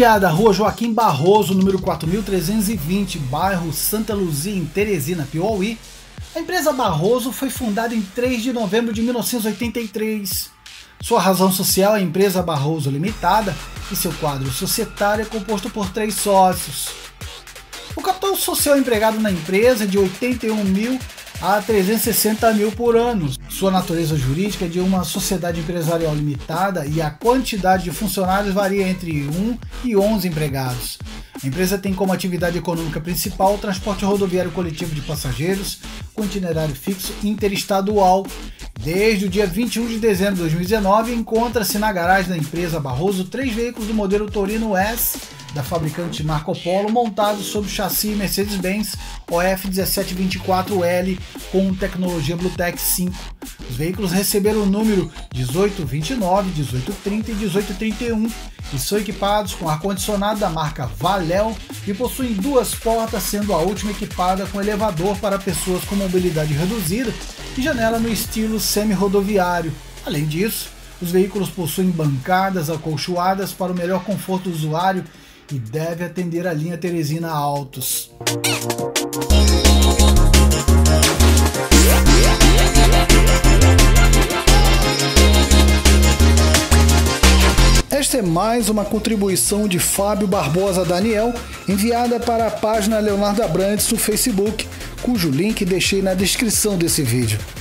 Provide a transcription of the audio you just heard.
Rapaziada, Rua Joaquim Barroso, número 4320, bairro Santa Luzia, em Teresina, Piauí. A empresa Barroso foi fundada em 3 de novembro de 1983. Sua razão social é a empresa Barroso Limitada e seu quadro societário é composto por 3 sócios. O capital social empregado na empresa é de 81 mil a 360 mil por ano. Sua natureza jurídica é de uma sociedade empresarial limitada e a quantidade de funcionários varia entre 1 e 11 empregados. A empresa tem como atividade econômica principal o transporte rodoviário coletivo de passageiros com itinerário fixo interestadual. Desde o dia 21 de dezembro de 2019, encontra-se na garagem da empresa Barroso 3 veículos do modelo Torino S, da fabricante Marco Polo, montados sob o chassi Mercedes-Benz OF1724L com tecnologia Bluetech 5. Os veículos receberam o número 1829, 1830 e 1831 e são equipados com ar-condicionado da marca Valel e possuem 2 portas, sendo a última equipada com elevador para pessoas com mobilidade reduzida e janela no estilo semi-rodoviário. Além disso, os veículos possuem bancadas acolchoadas para o melhor conforto do usuário e deve atender a linha Teresina Autos. Esta é mais uma contribuição de Fábio Barbosa Daniel, enviada para a página Leonardo Abrantes no Facebook, cujo link deixei na descrição desse vídeo.